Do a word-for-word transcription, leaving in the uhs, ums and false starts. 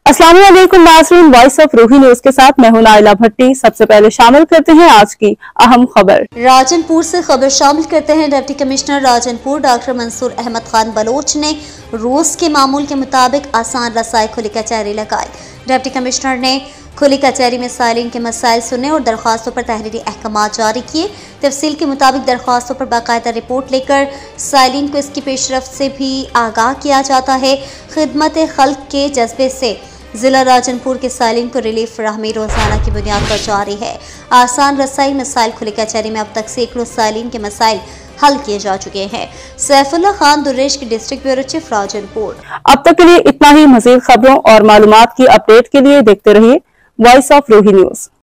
अस्सलाम वालेकुम नाज़रीन, वॉइस ऑफ रूही न्यूज के साथ मैं हूं नाइला भट्टी। सबसे पहले शामिल करते हैं आज की अहम खबर। राजनपुर से खबर शामिल करते हैं। Deputy commissioner Rajanpur doctor Mansoor Ahmed Khan Baloch ने रोज के मामूल के मुताबिक आसान रसाई खुली कचहरी लगाई। डिप्टी कमिश्नर ने खुली कचहरी में साइलिन के मसाइल सुने और दरख्वास्तों पर तहरीरी अहकाम जारी किए। तफसील के मुताबिक दरख्वास्तों पर बाकायदा रिपोर्ट लेकर साइलिन को इसकी पेशरफ्त से भी आगाह किया जाता है। खिदमत खल्क के जज्बे से जिला राजनपुर के साइलिन को रिलीफ फराहमी रोजाना की बुनियाद पर जारी है। आसान रसाई मसाइल खुली कचहरी में अब तक सैकड़ों साइलिन के मसाइल हल किए जा चुके हैं। सैफुल्लाह खान दुर्रेश की डिस्ट्रिक्ट ब्यूरो चीफ राजनपुर। अब तक के लिए इतना ही। मजीद खबरों और मालूमात की अपडेट के लिए देखते रहिए वॉइस ऑफ रूही न्यूज।